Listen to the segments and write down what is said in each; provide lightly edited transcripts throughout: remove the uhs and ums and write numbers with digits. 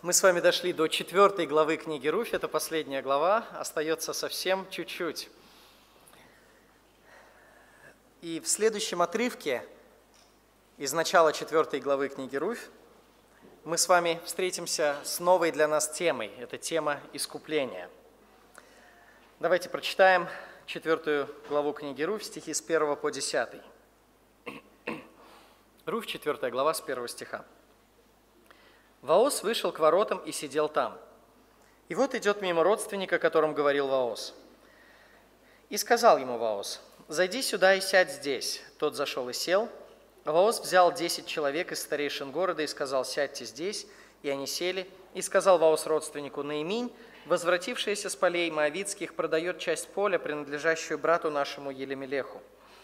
Мы с вами дошли до 4 главы книги Руфь, это последняя глава, остается совсем чуть-чуть. И в следующем отрывке из начала 4 главы книги Руфь мы с вами встретимся с новой для нас темой, это тема искупления. Давайте прочитаем 4 главу книги Руфь, стихи с 1 по 10. Руфь, 4 глава, с 1 стиха. Ваос вышел к воротам и сидел там. И вот идет мимо родственника, о котором говорил Ваос. И сказал ему Ваос: «Зайди сюда и сядь здесь». Тот зашел и сел. Ваос взял 10 человек из старейшин города и сказал: «Сядьте здесь». И они сели. И сказал Ваос родственнику: «Наиминь, возвратившаяся с полей моавитских, продает часть поля, принадлежащую брату нашему Елемелеху.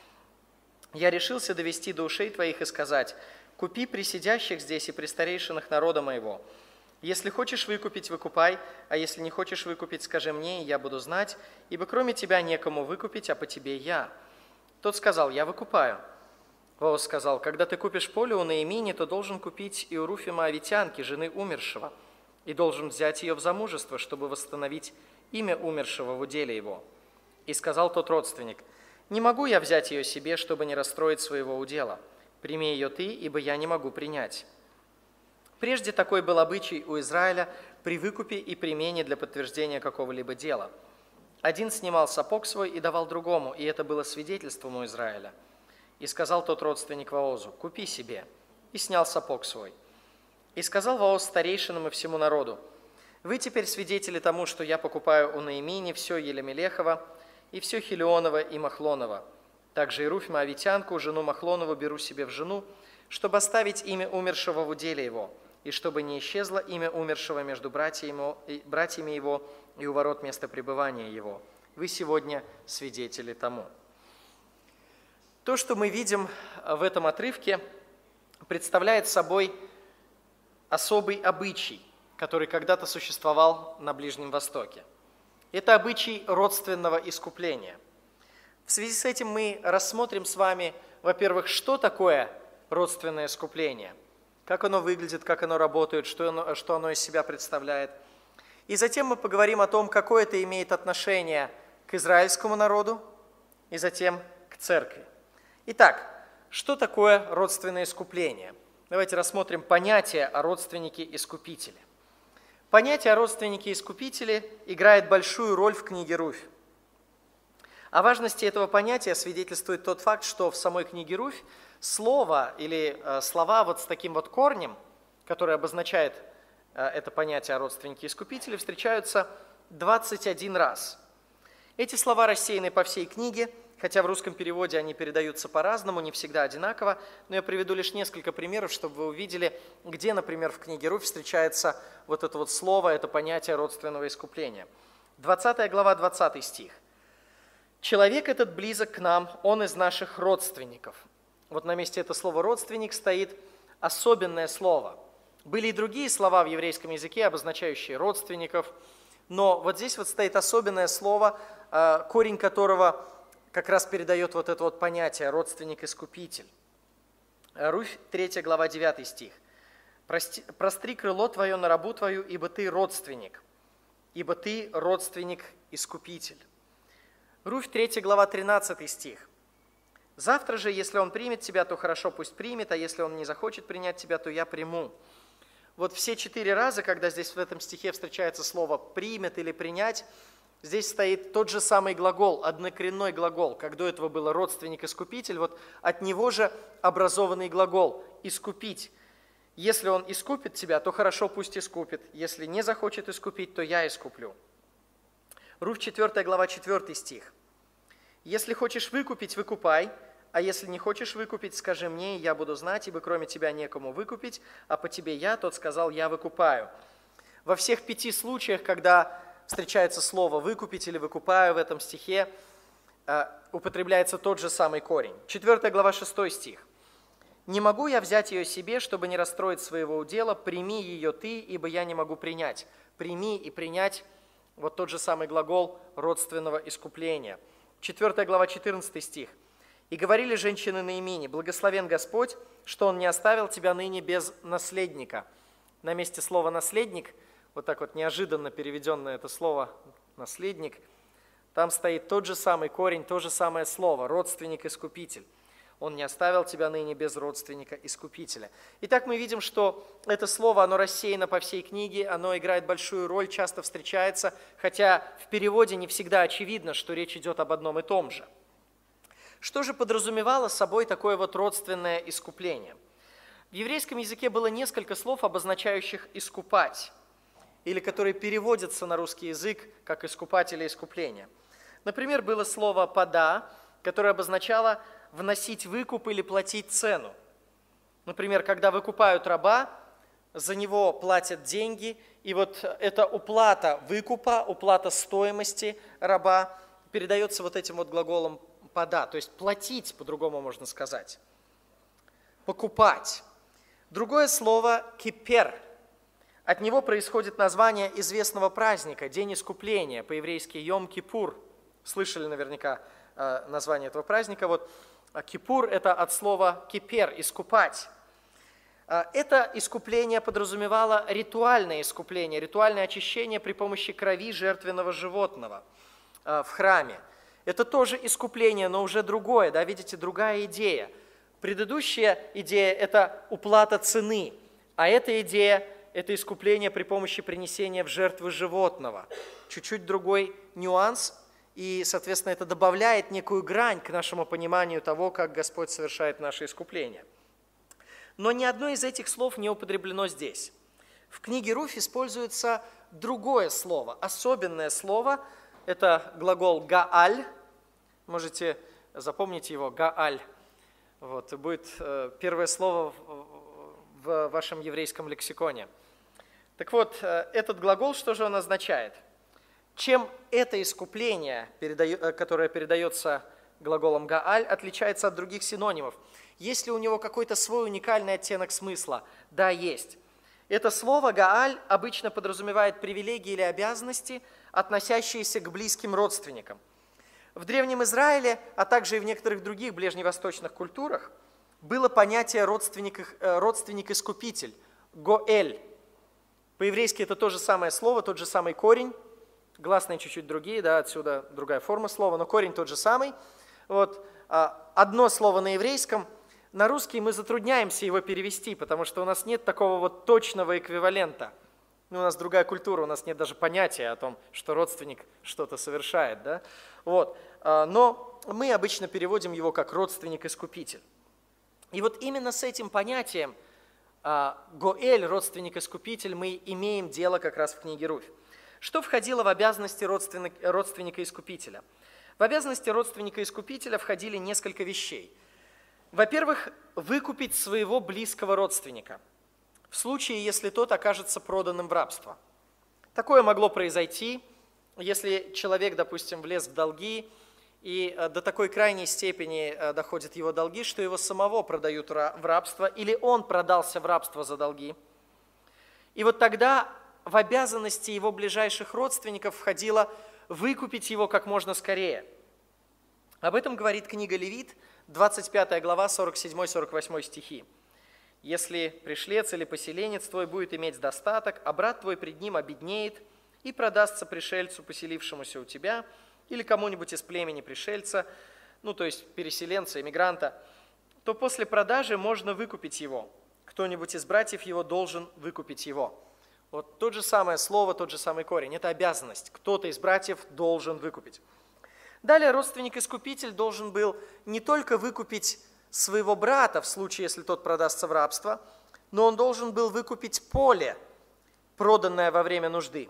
Я решился довести до ушей твоих и сказать: купи при сидящих здесь и при старейшинах народа моего. Если хочешь выкупить, выкупай, а если не хочешь выкупить, скажи мне, и я буду знать, ибо кроме тебя некому выкупить, а по тебе я». Тот сказал: «Я выкупаю». Ваос сказал: «Когда ты купишь поле у Наимини, то должен купить и у Руфи моавитянки, жены умершего, и должен взять ее в замужество, чтобы восстановить имя умершего в уделе его». И сказал тот родственник: «Не могу я взять ее себе, чтобы не расстроить своего удела. Прими ее ты, ибо я не могу принять». Прежде такой был обычай у Израиля при выкупе и примене для подтверждения какого-либо дела. Один снимал сапог свой и давал другому, и это было свидетельством у Израиля. И сказал тот родственник Ваозу: «Купи себе». И снял сапог свой. И сказал Ваоз старейшинам и всему народу: «Вы теперь свидетели тому, что я покупаю у Наимини все Елемелехова, и все Хилионова и Махлонова. Также и Руфь моавитянку, жену Махлонову, беру себе в жену, чтобы оставить имя умершего в уделе его, и чтобы не исчезло имя умершего между братьями его и у ворот места пребывания его. Вы сегодня свидетели тому». То, что мы видим в этом отрывке, представляет собой особый обычай, который когда-то существовал на Ближнем Востоке. Это обычай родственного искупления. В связи с этим мы рассмотрим с вами, во-первых, что такое родственное искупление, как оно выглядит, как оно работает, что оно из себя представляет. И затем мы поговорим о том, какое это имеет отношение к израильскому народу и затем к церкви. Итак, что такое родственное искупление? Давайте рассмотрим понятие о родственнике-искупителе. Понятие о родственнике-искупителе играет большую роль в книге Руфь. О важности этого понятия свидетельствует тот факт, что в самой книге Руфь слово или слова вот с таким вот корнем, который обозначает это понятие о родственнике-искупителе, встречаются 21 раз. Эти слова рассеяны по всей книге, хотя в русском переводе они передаются по-разному, не всегда одинаково, но я приведу лишь несколько примеров, чтобы вы увидели, где, например, в книге Руфь встречается вот это вот слово, это понятие родственного искупления. 20 глава, 20 стих. «Человек этот близок к нам, он из наших родственников». Вот на месте этого слова «родственник» стоит особенное слово. Были и другие слова в еврейском языке, обозначающие родственников, но вот здесь вот стоит особенное слово, корень которого как раз передает вот это вот понятие «родственник-искупитель». Руфь, 3 глава, 9 стих. «Простри крыло твое на рабу твою, ибо ты родственник, родственник-искупитель». Руфь, 3 глава, 13 стих. «Завтра же, если он примет тебя, то хорошо, пусть примет, а если он не захочет принять тебя, то я приму». Вот все 4 раза, когда здесь в этом стихе встречается слово «примет» или «принять», здесь стоит тот же самый глагол, однокоренной глагол. Как до этого было родственник-искупитель, вот от него же образованный глагол «искупить». Если он искупит тебя, то хорошо, пусть искупит. Если не захочет искупить, то я искуплю. Руфь, 4 глава, 4 стих. «Если хочешь выкупить, выкупай, а если не хочешь выкупить, скажи мне, и я буду знать, ибо кроме тебя некому выкупить, а по тебе я». Тот сказал: «Я выкупаю». Во всех 5 случаях, когда встречается слово «выкупить» или «выкупаю» в этом стихе, употребляется тот же самый корень. 4 глава, 6 стих. «Не могу я взять ее себе, чтобы не расстроить своего удела, прими ее ты, ибо я не могу принять». «Прими» и «принять» – вот тот же самый глагол родственного искупления. 4 глава, 14 стих. «И говорили женщины Наимини: благословен Господь, что Он не оставил тебя ныне без наследника. на месте слова «наследник», вот так вот неожиданно переведенное это слово «наследник», там стоит тот же самый корень, то же самое слово «родственник-искупитель». Он не оставил тебя ныне без родственника-искупителя. Итак, мы видим, что это слово, оно рассеяно по всей книге, оно играет большую роль, часто встречается, хотя в переводе не всегда очевидно, что речь идет об одном и том же. Что же подразумевало собой такое вот родственное искупление? В еврейском языке было несколько слов, обозначающих «искупать», или которые переводятся на русский язык как «искупать» или «искупление». Например, было слово «пода», которое обозначало вносить выкуп или платить цену. Например, когда выкупают раба, за него платят деньги, и вот эта уплата выкупа, уплата стоимости раба передается вот этим вот глаголом «пода», то есть платить, по-другому можно сказать, покупать. Другое слово «кипер». От него происходит название известного праздника, День искупления, по-еврейски Йом-Кипур. Слышали наверняка название этого праздника. Вот Кипур – это от слова «кипер» – «искупать». Это искупление подразумевало ритуальное искупление, ритуальное очищение при помощи крови жертвенного животного в храме. Это тоже искупление, но уже другое, да, видите, другая идея. Предыдущая идея – это уплата цены, а эта идея – это искупление при помощи принесения в жертву животного. Чуть-чуть другой нюанс, и, соответственно, это добавляет некую грань к нашему пониманию того, как Господь совершает наше искупление. Но ни одно из этих слов не употреблено здесь. В книге Руфь используется другое слово, особенное слово. Это глагол «гааль». Можете запомнить его, «гааль». Вот, и будет первое слово в вашем еврейском лексиконе. Так вот, этот глагол, что же он означает? Чем это искупление, которое передается глаголом «гааль», отличается от других синонимов? Есть ли у него какой-то свой уникальный оттенок смысла? Да, есть. Это слово «гааль» обычно подразумевает привилегии или обязанности, относящиеся к близким родственникам. В Древнем Израиле, а также и в некоторых других ближневосточных культурах было понятие родственник-искупитель, гоэль. По-еврейски это то же самое слово, тот же самый корень, гласные чуть-чуть другие, да, отсюда другая форма слова, но корень тот же самый. Вот, одно слово на еврейском, на русский мы затрудняемся его перевести, потому что у нас нет такого вот точного эквивалента. У нас другая культура, у нас нет даже понятия о том, что родственник что-то совершает. Да? Вот. Но мы обычно переводим его как родственник-искупитель. И вот именно с этим понятием Гоэль, родственник-искупитель, мы имеем дело как раз в книге Руфь. Что входило в обязанности родственника-искупителя? В обязанности родственника-искупителя входили несколько вещей. Во-первых, выкупить своего близкого родственника, в случае, если тот окажется проданным в рабство. Такое могло произойти, если человек, допустим, влез в долги, и до такой крайней степени доходят его долги, что его самого продают в рабство, или он продался в рабство за долги. И вот тогда в обязанности его ближайших родственников входило выкупить его как можно скорее. Об этом говорит книга Левит, 25 глава, 47-48 стихи. «Если пришлец или поселенец твой будет иметь достаток, а брат твой пред ним обеднеет и продастся пришельцу, поселившемуся у тебя, или кому-нибудь из племени пришельца, ну, то есть переселенца, эмигранта, то после продажи можно выкупить его. Кто-нибудь из братьев его должен выкупить его». Вот тот же самое слово, тот же самый корень. Это обязанность. Кто-то из братьев должен выкупить. Далее родственник-искупитель должен был не только выкупить своего брата в случае, если тот продастся в рабство, но он должен был выкупить поле, проданное во время нужды.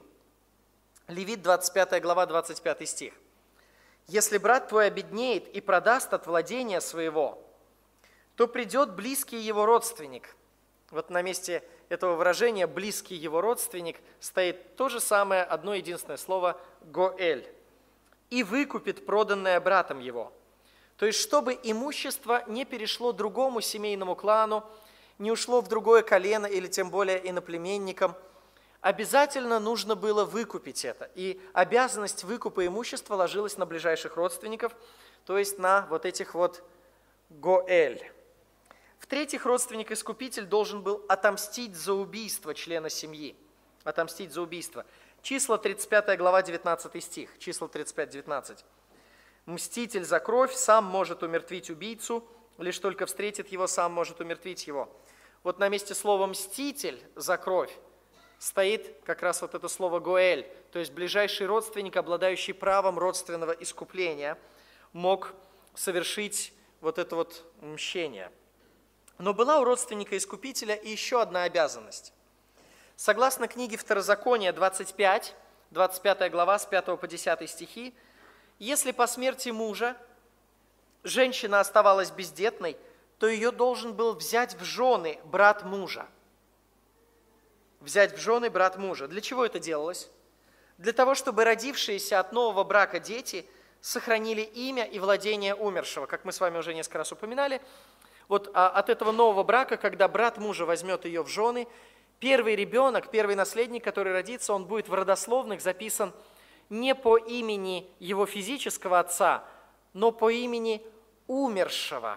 Левит, 25 глава, 25 стих. «Если брат твой обеднеет и продаст от владения своего, то придет близкий его родственник». Вот на месте этого выражения «близкий его родственник» стоит то же самое, одно единственное слово «гоэль», и выкупит проданное братом его. То есть, чтобы имущество не перешло другому семейному клану, не ушло в другое колено или тем более иноплеменникам, обязательно нужно было выкупить это. И обязанность выкупа имущества ложилась на ближайших родственников, то есть на вот этих вот гоэль. В-третьих, родственник-искупитель должен был отомстить за убийство члена семьи. Отомстить за убийство. Числа 35 глава, 19 стих. Числа 35-19. «Мститель за кровь сам может умертвить убийцу, лишь только встретит его, сам может умертвить его». Вот на месте слова «мститель за кровь» стоит как раз вот это слово «гоэль», то есть ближайший родственник, обладающий правом родственного искупления, мог совершить вот это вот мщение. Но была у родственника-искупителя и еще одна обязанность. Согласно книге Второзакония 25 глава с 5 по 10 стихи, если по смерти мужа женщина оставалась бездетной, то ее должен был взять в жены брат мужа. Взять в жены брат мужа. Для чего это делалось? Для того, чтобы родившиеся от нового брака дети сохранили имя и владение умершего. Как мы с вами уже несколько раз упоминали, вот от этого нового брака, когда брат мужа возьмет ее в жены, первый ребенок, первый наследник, который родится, он будет в родословных записан не по имени его физического отца, но по имени умершего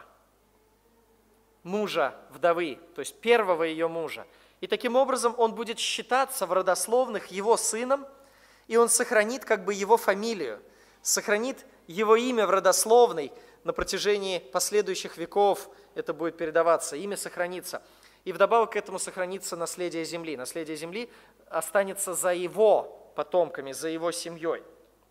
мужа вдовы, то есть первого ее мужа. И таким образом он будет считаться в родословных его сыном, и он сохранит как бы его фамилию, сохранит его имя в родословной на протяжении последующих веков, это будет передаваться, имя сохранится. И вдобавок к этому сохранится наследие земли. Наследие земли останется за его потомками, за его семьей.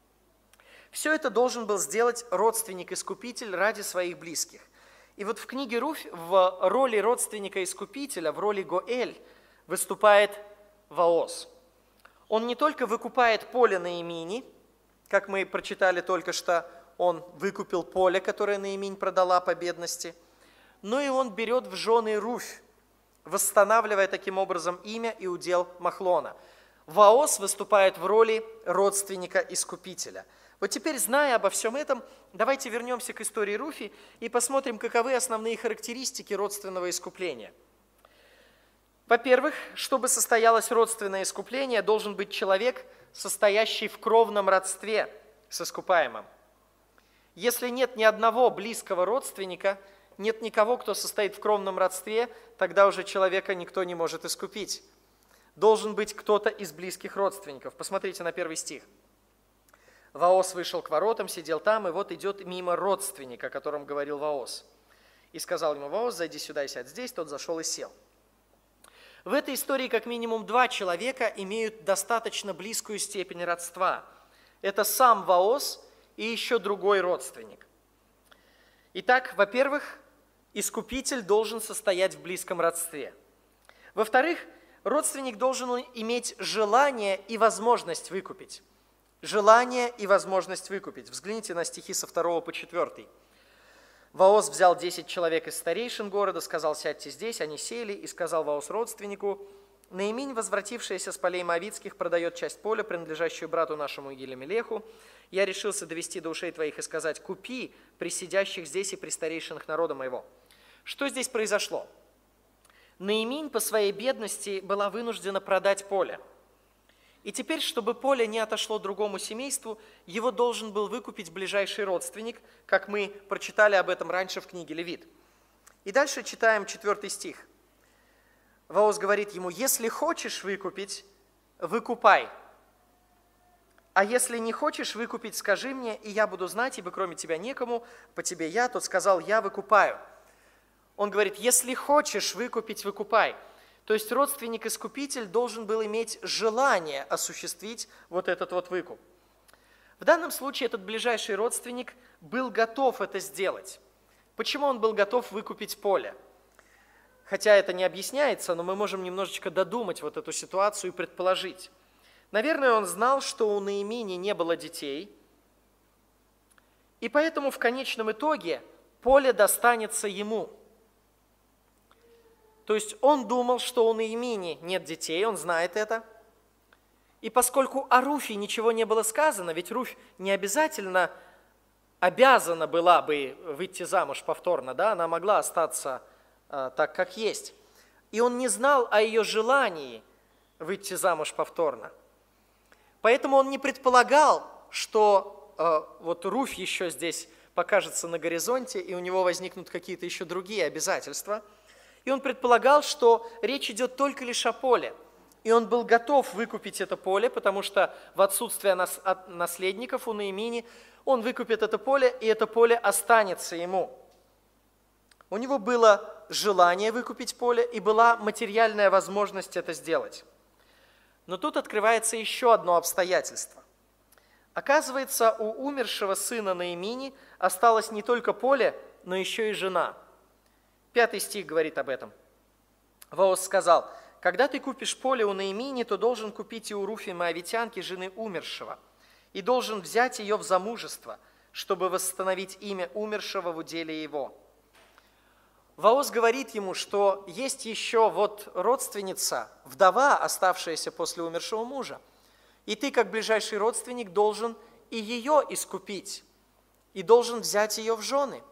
Все это должен был сделать родственник-искупитель ради своих близких. И вот в книге Руфь в роли родственника-искупителя, в роли Гоэль, выступает Ваос. Он не только выкупает поле Наимини, как мы прочитали только что, он выкупил поле, которое Наиминь продала по бедности, но и он берет в жены Руфь, восстанавливая таким образом имя и удел Махлона. Ваос выступает в роли родственника-искупителя. Вот теперь, зная обо всем этом, давайте вернемся к истории Руфи и посмотрим, каковы основные характеристики родственного искупления. Во-первых, чтобы состоялось родственное искупление, должен быть человек, состоящий в кровном родстве с искупаемым. Если нет ни одного близкого родственника, нет никого, кто состоит в кровном родстве, тогда уже человека никто не может искупить. Должен быть кто-то из близких родственников. Посмотрите на 1 стих. Ваос вышел к воротам, сидел там, и вот идет мимо родственника, о котором говорил Ваос. И сказал ему Ваос: зайди сюда и сядь здесь. Тот зашел и сел. В этой истории как минимум 2 человека имеют достаточно близкую степень родства. Это сам Ваос и еще другой родственник. Итак, во-первых, искупитель должен состоять в близком родстве. Во-вторых, родственник должен иметь желание и возможность выкупить. Желание и возможность выкупить. Взгляните на стихи со 2 по 4. Ваос взял 10 человек из старейшин города, сказал: сядьте здесь. Они сели, и сказал Ваос родственнику: Наиминь, возвратившаяся с полей Моавитских, продает часть поля, принадлежащую брату нашему Елемелеху. Я решился довести до ушей твоих и сказать: купи при сидящих здесь и при старейшинах народа моего. Что здесь произошло? Наиминь по своей бедности была вынуждена продать поле. И теперь, чтобы поле не отошло другому семейству, его должен был выкупить ближайший родственник, как мы прочитали об этом раньше в книге Левит. И дальше читаем 4 стих. Ваос говорит ему: если хочешь выкупить, выкупай. А если не хочешь выкупить, скажи мне, и я буду знать, ибо кроме тебя некому, по тебе я. Тот сказал: я выкупаю. Он говорит: если хочешь выкупить, выкупай. То есть родственник-искупитель должен был иметь желание осуществить вот этот вот выкуп. В данном случае этот ближайший родственник был готов это сделать. Почему он был готов выкупить поле? Хотя это не объясняется, но мы можем немножечко додумать вот эту ситуацию и предположить. Наверное, он знал, что у Наимини не было детей, и поэтому в конечном итоге поле достанется ему. То есть он думал, что у Наимини нет детей, он знает это. И поскольку о Руфе ничего не было сказано, ведь Руфь не обязательно обязана была бы выйти замуж повторно, да? Она могла остаться так, как есть. И он не знал о ее желании выйти замуж повторно. Поэтому он не предполагал, что вот Руфь еще здесь покажется на горизонте, и у него возникнут какие-то еще другие обязательства. И он предполагал, что речь идет только лишь о поле. И он был готов выкупить это поле, потому что в отсутствие наследников у Ноэмии он выкупит это поле, и это поле останется ему. У него было желание выкупить поле, и была материальная возможность это сделать. Но тут открывается еще одно обстоятельство. Оказывается, у умершего сына Ноэмии осталось не только поле, но еще и жена. 5 стих говорит об этом. Ваос сказал: «Когда ты купишь поле у Ноэмии, то должен купить и у Руфи моавитянки, жены умершего, и должен взять ее в замужество, чтобы восстановить имя умершего в уделе его». Ваос говорит ему, что есть еще вот родственница, вдова, оставшаяся после умершего мужа, и ты, как ближайший родственник, должен и ее искупить, и должен взять ее в жены.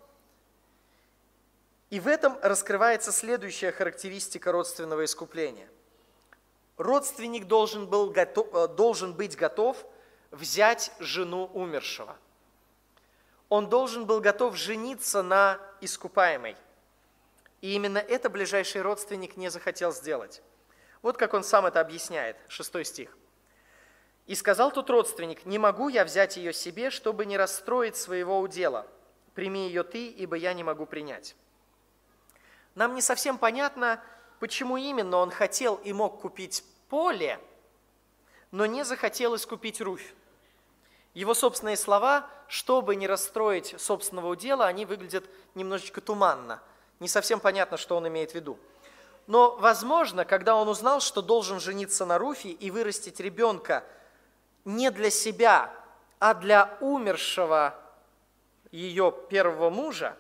И в этом раскрывается следующая характеристика родственного искупления. Родственник должен быть готов взять жену умершего. Он должен был готов жениться на искупаемой. И именно это ближайший родственник не захотел сделать. Вот как он сам это объясняет, 6 стих. «И сказал тот родственник: не могу я взять ее себе, чтобы не расстроить своего удела. Прими ее ты, ибо я не могу принять». Нам не совсем понятно, почему именно он хотел и мог купить поле, но не захотел искупить Руфь. Его собственные слова, чтобы не расстроить собственного удела, они выглядят немножечко туманно. Не совсем понятно, что он имеет в виду. Но, возможно, когда он узнал, что должен жениться на Руфе и вырастить ребенка не для себя, а для умершего ее первого мужа,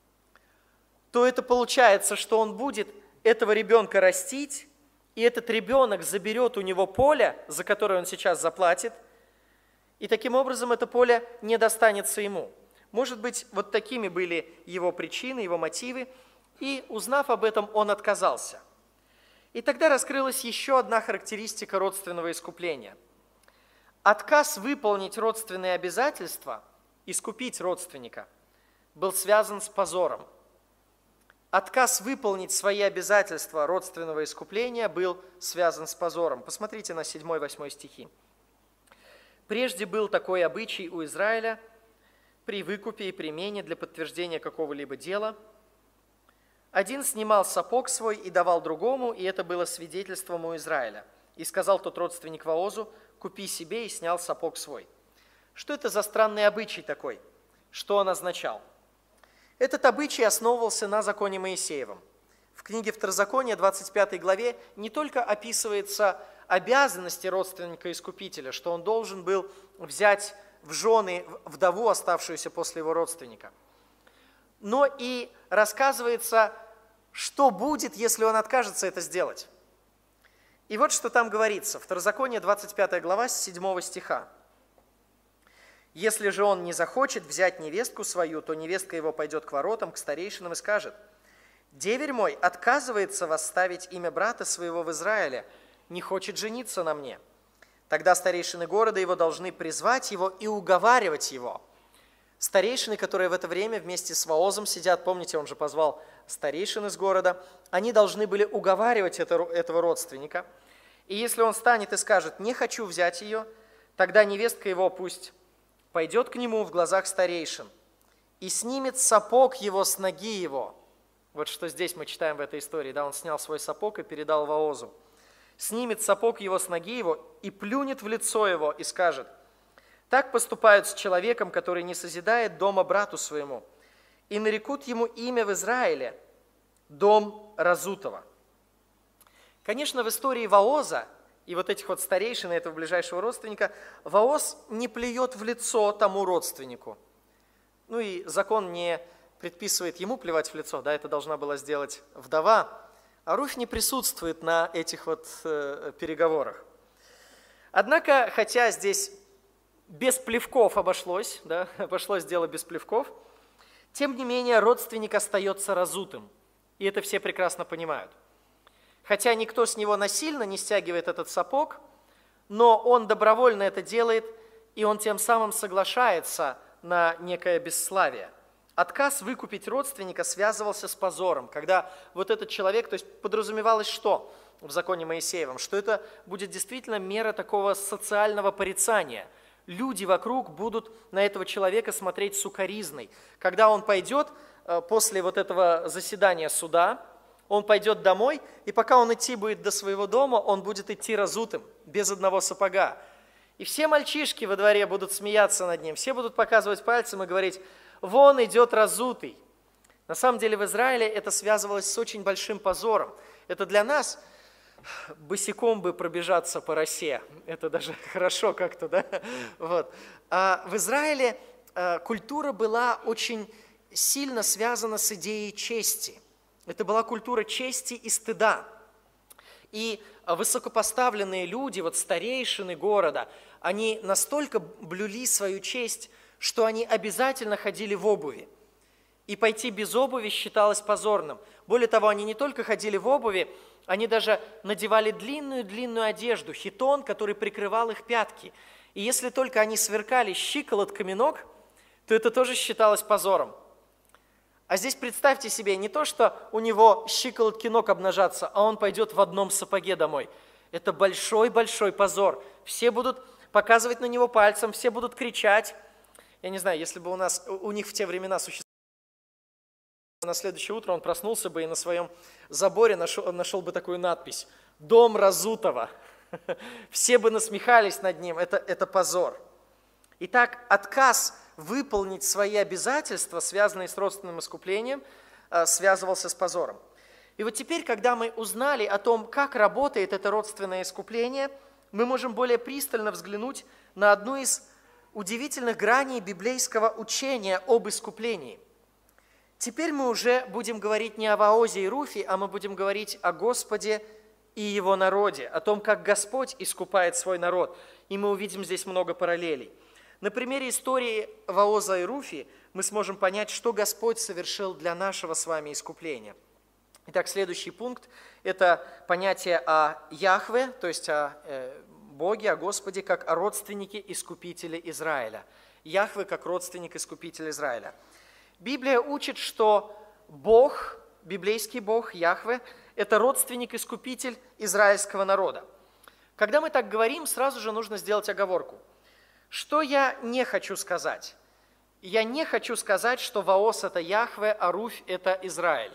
то это получается, что он будет этого ребенка растить, и этот ребенок заберет у него поле, за которое он сейчас заплатит, и таким образом это поле не достанется ему. Может быть, вот такими были его причины, его мотивы, и, узнав об этом, он отказался. И тогда раскрылась еще одна характеристика родственного искупления. Отказ выполнить родственные обязательства, искупить родственника, был связан с позором. Отказ выполнить свои обязательства родственного искупления был связан с позором. Посмотрите на 7-8 стихи. «Прежде был такой обычай у Израиля при выкупе и примене для подтверждения какого-либо дела. Один снимал сапог свой и давал другому, и это было свидетельством у Израиля. И сказал тот родственник Ваозу: купи себе, и снял сапог свой». Что это за странный обычай такой? Что он означал? Этот обычай основывался на законе Моисеевом. В книге Второзакония, 25 главе, не только описывается обязанности родственника-искупителя, что он должен был взять в жены вдову, оставшуюся после его родственника, но и рассказывается, что будет, если он откажется это сделать. И вот что там говорится. Второзаконие, 25 глава, с 7 стиха. «Если же он не захочет взять невестку свою, то невестка его пойдет к воротам, к старейшинам и скажет: деверь мой отказывается восставить имя брата своего в Израиле, не хочет жениться на мне. Тогда старейшины города его должны призвать его и уговаривать его». Старейшины, которые в это время вместе с Ваозом сидят, помните, он же позвал старейшин из города, они должны были уговаривать этого родственника. И если он станет и скажет: не хочу взять ее, тогда невестка его пусть пойдет к нему в глазах старейшин и снимет сапог его с ноги его. Вот что здесь мы читаем в этой истории. Да, он снял свой сапог и передал Ваозу. Снимет сапог его с ноги его и плюнет в лицо его и скажет: так поступают с человеком, который не созидает дома брату своему, и нарекут ему имя в Израиле – дом разутого. Конечно, в истории Ваоза и вот этих вот старейшин, и этого ближайшего родственника, Ваоз не плюет в лицо тому родственнику. Ну и закон не предписывает ему плевать в лицо, да, это должна была сделать вдова, а Руфь не присутствует на этих вот переговорах. Однако, хотя здесь без плевков обошлось, да, обошлось дело без плевков, тем не менее родственник остается разутым, и это все прекрасно понимают. Хотя никто с него насильно не стягивает этот сапог, но он добровольно это делает, и он тем самым соглашается на некое бесславие. Отказ выкупить родственника связывался с позором, когда вот этот человек, то есть подразумевалось что в законе Моисеевом, что это будет действительно мера такого социального порицания. Люди вокруг будут на этого человека смотреть с укоризной. Когда он пойдет после вот этого заседания суда, он пойдет домой, и пока он идти будет до своего дома, он будет идти разутым, без одного сапога. И все мальчишки во дворе будут смеяться над ним, все будут показывать пальцем и говорить: «Вон идет разутый». На самом деле в Израиле это связывалось с очень большим позором. Это для нас босиком бы пробежаться по росе. Это даже хорошо как-то, да? Вот. А в Израиле культура была очень сильно связана с идеей чести. Это была культура чести и стыда. И высокопоставленные люди, вот старейшины города, они настолько блюли свою честь, что они обязательно ходили в обуви. И пойти без обуви считалось позорным. Более того, они не только ходили в обуви, они даже надевали длинную-длинную одежду, хитон, который прикрывал их пятки. И если только они сверкали щиколотками ног, то это тоже считалось позором. А здесь представьте себе, не то, что у него щиколотки ног обнажатся, а он пойдет в одном сапоге домой. Это большой-большой позор. Все будут показывать на него пальцем, все будут кричать. Я не знаю, если бы у них в те времена существовало, на следующее утро он проснулся бы и на своем заборе нашел бы такую надпись: «Дом разутого». Все бы насмехались над ним, это позор. Итак, отказ выполнить свои обязательства, связанные с родственным искуплением, связывался с позором. И вот теперь, когда мы узнали о том, как работает это родственное искупление, мы можем более пристально взглянуть на одну из удивительных граней библейского учения об искуплении. Теперь мы уже будем говорить не о Ваозе и Руфе, а мы будем говорить о Господе и Его народе, о том, как Господь искупает свой народ. И мы увидим здесь много параллелей. На примере истории Ваоза и Руфи мы сможем понять, что Господь совершил для нашего с вами искупления. Итак, следующий пункт – это понятие о Яхве, то есть о Боге, о Господе, как о родственнике Искупителя Израиля. Яхве как родственник Искупителя Израиля. Библия учит, что Бог, библейский Бог, Яхве, это родственник-искупитель израильского народа. Когда мы так говорим, сразу же нужно сделать оговорку. Что я не хочу сказать? Я не хочу сказать, что Ваос – это Яхве, а Руфь – это Израиль.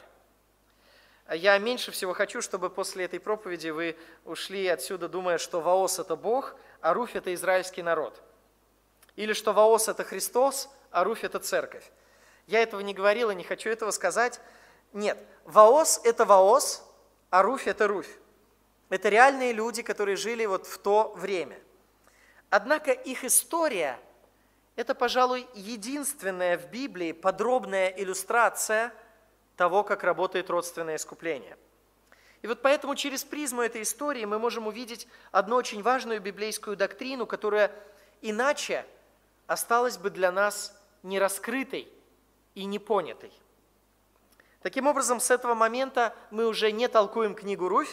Я меньше всего хочу, чтобы после этой проповеди вы ушли отсюда, думая, что Ваос – это Бог, а Руфь – это израильский народ. Или что Ваос – это Христос, а Руфь – это церковь. Я этого не говорил и не хочу этого сказать. Нет, Ваос – это Ваос, а Руфь – это Руфь. Это реальные люди, которые жили вот в то время. Однако их история – это, пожалуй, единственная в Библии подробная иллюстрация того, как работает родственное искупление. И вот поэтому через призму этой истории мы можем увидеть одну очень важную библейскую доктрину, которая иначе осталась бы для нас нераскрытой и непонятой. Таким образом, с этого момента мы уже не толкуем книгу Руфь,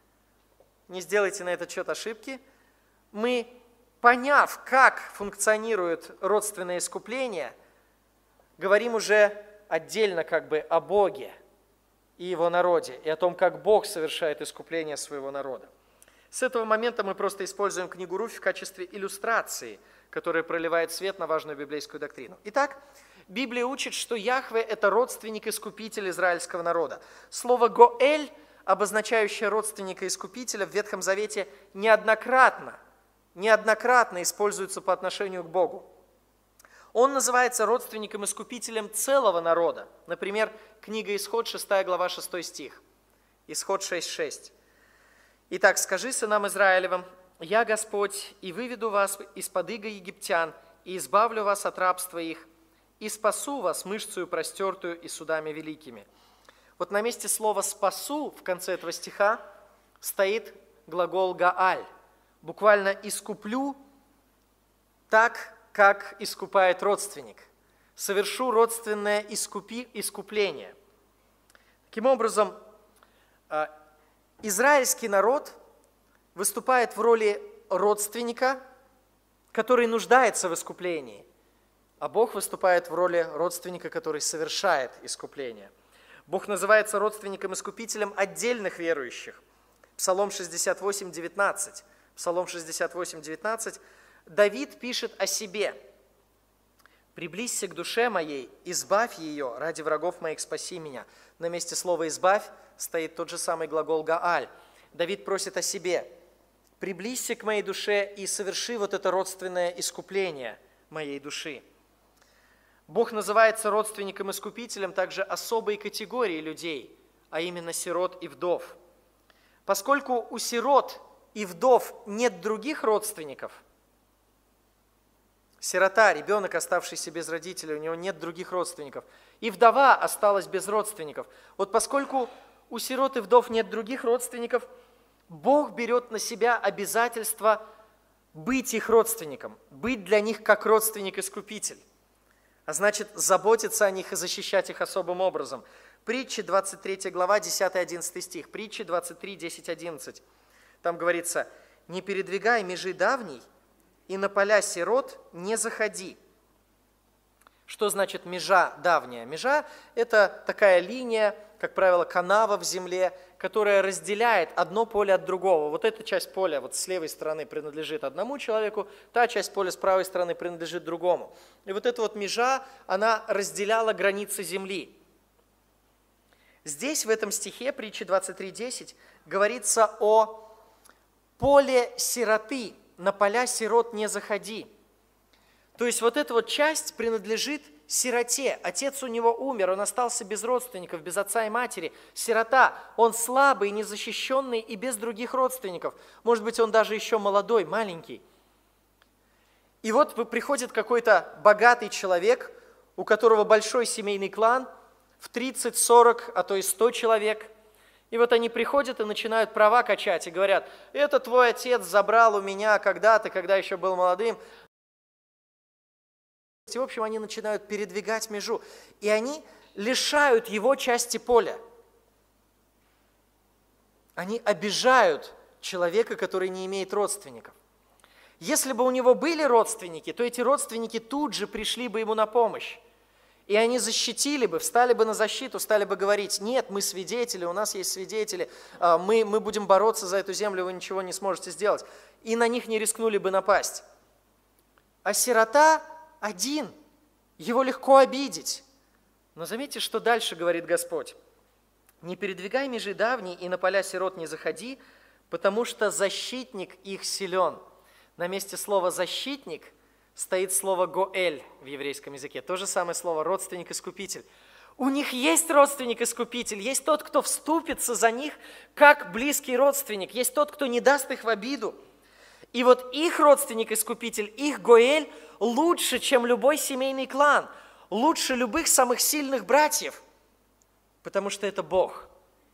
не сделайте на этот счет ошибки. Мы, поняв, как функционирует родственное искупление, говорим уже отдельно как бы о Боге и Его народе, и о том, как Бог совершает искупление своего народа. С этого момента мы просто используем книгу Руфь в качестве иллюстрации, которая проливает свет на важную библейскую доктрину. Итак, Библия учит, что Яхве – это родственник-искупитель израильского народа. Слово «гоэль», обозначающее родственника-искупителя, в Ветхом Завете неоднократно используется по отношению к Богу. Он называется родственником-искупителем целого народа. Например, книга Исход, 6 глава, 6 стих. Исход 6:6. «Итак, скажи сынам Израилевым: я Господь, и выведу вас из-под ига египтян, и избавлю вас от рабства их, и спасу вас мышцею простертую и судами великими». Вот на месте слова «спасу» в конце этого стиха стоит глагол «гааль». Буквально «искуплю так, как искупает родственник». Совершу родственное искупление. Таким образом, израильский народ выступает в роли родственника, который нуждается в искуплении. а Бог выступает в роли родственника, который совершает искупление. Бог называется родственником-искупителем отдельных верующих. Псалом 68, 19. Псалом 68, 19. Давид пишет о себе. «Приблизься к душе моей, избавь ее, ради врагов моих спаси меня». На месте слова «избавь» стоит тот же самый глагол «гааль». Давид просит о себе. «Приблизься к моей душе и соверши вот это родственное искупление моей души». Бог называется родственником-искупителем также особой категории людей, а именно сирот и вдов. Поскольку у сирот и вдов нет других родственников, сирота, ребенок, оставшийся без родителей, у него нет других родственников, и вдова осталась без родственников. Вот поскольку у сирот и вдов нет других родственников, Бог берет на себя обязательство быть их родственником, быть для них как родственник-искупитель, а значит, заботиться о них и защищать их особым образом. Притчи, 23 глава, 10-11 стих. Притчи 23, 10, 11. Там говорится: «Не передвигай межи давней, и на поля сирот не заходи». Что значит межа давняя? Межа – это такая линия, как правило, канава в земле, которая разделяет одно поле от другого. Вот эта часть поля вот с левой стороны принадлежит одному человеку, та часть поля с правой стороны принадлежит другому. И вот эта вот межа, она разделяла границы земли. Здесь, в этом стихе, притчи 23:10, говорится о поле сироты, на поля сирот не заходи. То есть вот эта вот часть принадлежит сироте. Отец у него умер, он остался без родственников, без отца и матери. Сирота, он слабый, незащищенный и без других родственников. Может быть, он даже еще молодой, маленький. И вот приходит какой-то богатый человек, у которого большой семейный клан, в 30, 40, а то и 100 человек. И вот они приходят и начинают права качать и говорят: это твой отец забрал у меня когда-то, когда еще был молодым. И, в общем, они начинают передвигать межу, и они лишают его части поля. Они обижают человека, который не имеет родственников. Если бы у него были родственники, то эти родственники тут же пришли бы ему на помощь. И они защитили бы, встали бы на защиту, стали бы говорить: нет, мы свидетели, у нас есть свидетели, мы будем бороться за эту землю, вы ничего не сможете сделать. И на них не рискнули бы напасть. А сирота один, его легко обидеть. Но заметьте, что дальше говорит Господь: «Не передвигай межи давней, и на поля сирот не заходи, потому что защитник их силен». На месте слова «защитник» стоит слово «гоэль» в еврейском языке. То же самое слово «родственник-искупитель». У них есть родственник-искупитель, есть тот, кто вступится за них как близкий родственник, есть тот, кто не даст их в обиду. И вот их родственник-искупитель, их гоэль лучше, чем любой семейный клан, лучше любых самых сильных братьев, потому что это Бог.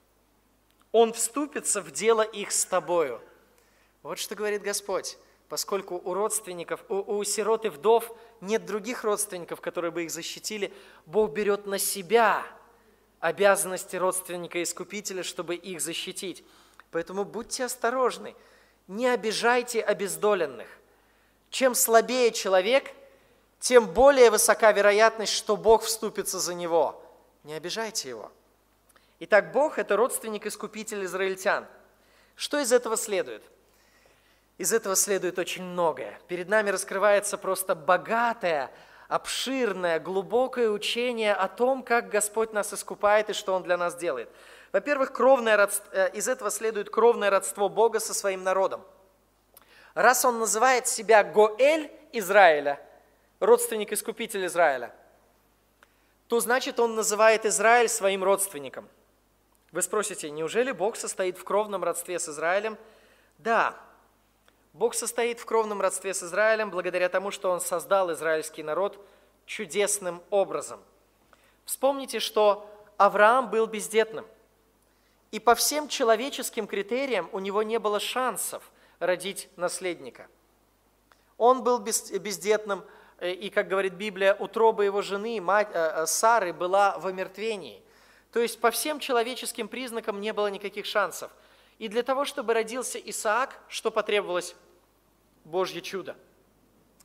Он вступится в дело их с тобою. Вот что говорит Господь. Поскольку у родственников, у сирот и вдов нет других родственников, которые бы их защитили, Бог берет на себя обязанности родственника-искупителя, чтобы их защитить. Поэтому будьте осторожны, не обижайте обездоленных. Чем слабее человек, тем более высока вероятность, что Бог вступится за него. Не обижайте его. Итак, Бог – это родственник-искупитель израильтян. Что из этого следует? Из этого следует очень многое. Перед нами раскрывается просто богатое, обширное, глубокое учение о том, как Господь нас искупает и что Он для нас делает. Во-первых, из этого следует кровное родство Бога со своим народом. Раз Он называет себя Гоэль Израиля, родственник-искупитель Израиля, то значит Он называет Израиль своим родственником. Вы спросите, неужели Бог состоит в кровном родстве с Израилем? Да. Бог состоит в кровном родстве с Израилем благодаря тому, что Он создал израильский народ чудесным образом. Вспомните, что Авраам был бездетным, и по всем человеческим критериям у него не было шансов родить наследника. Он был бездетным, и, как говорит Библия, утроба его жены, мать Сары, была в омертвении. То есть по всем человеческим признакам не было никаких шансов. И для того, чтобы родился Исаак, что потребовалось? Божье чудо.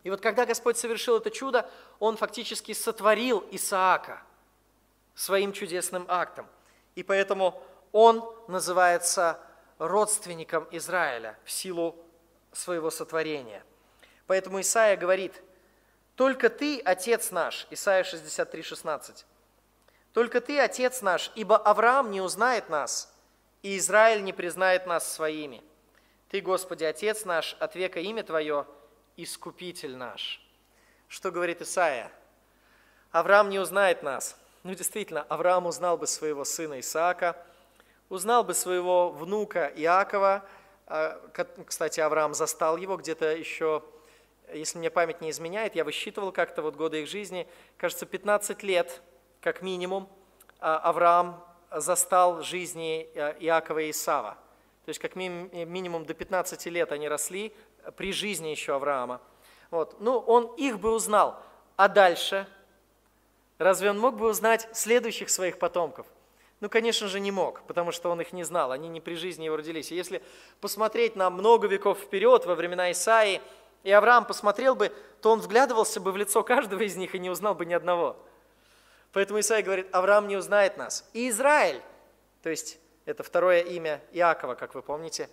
И вот когда Господь совершил это чудо, Он фактически сотворил Исаака своим чудесным актом. И поэтому он называется родственником Израиля в силу своего сотворения. Поэтому Исаия говорит: «Только Ты, Отец наш», Исаия 63:16, «Только Ты, Отец наш, ибо Авраам не узнает нас, и Израиль не признает нас своими. Ты, Господи, Отец наш, от века имя Твое, Искупитель наш». Что говорит Исаия? Авраам не узнает нас. Ну, действительно, Авраам узнал бы своего сына Исаака, узнал бы своего внука Иакова. Кстати, Авраам застал его где-то еще, если мне память не изменяет, я высчитывал как-то вот годы их жизни, кажется, 15 лет, как минимум, Авраам застал жизни Иакова и Исава. То есть, как минимум до 15 лет они росли при жизни еще Авраама. Вот. Ну, он их бы узнал. А дальше? Разве он мог бы узнать следующих своих потомков? Ну, конечно же, не мог, потому что он их не знал, они не при жизни его родились. И если посмотреть на много веков вперед, во времена Исаии, и Авраам посмотрел бы, то он вглядывался бы в лицо каждого из них и не узнал бы ни одного. Поэтому Исаия говорит: Авраам не узнает нас. И Израиль, то есть это второе имя Иакова, как вы помните,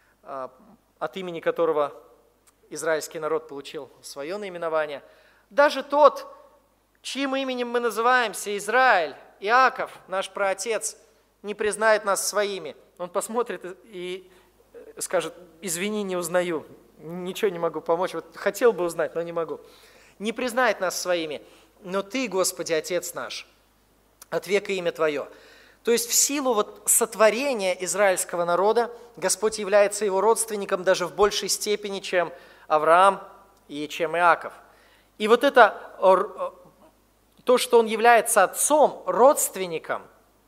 от имени которого израильский народ получил свое наименование. Даже тот, чьим именем мы называемся, Израиль, Иаков, наш праотец, не признает нас своими. Он посмотрит и скажет: извини, не узнаю, ничего не могу помочь, вот хотел бы узнать, но не могу. Не признает нас своими, но Ты, Господи, Отец наш, от века имя Твое. То есть в силу вот сотворения израильского народа Господь является его родственником даже в большей степени, чем Авраам и чем Иаков. И вот это то, что он является отцом, родственником,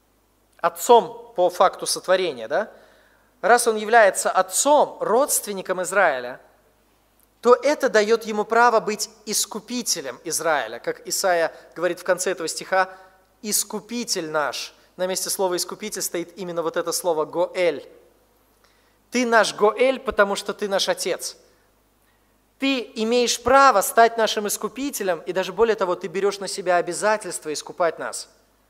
отцом по факту сотворения, да? Раз он является отцом, родственником Израиля, то это дает ему право быть искупителем Израиля. Как Исаия говорит в конце этого стиха: «Искупитель наш». На месте слова «искупитель» стоит именно вот это слово «гоэль». Ты наш гоэль, потому что ты наш отец. Ты имеешь право стать нашим искупителем, и даже более того, ты берешь на себя обязательство искупать нас,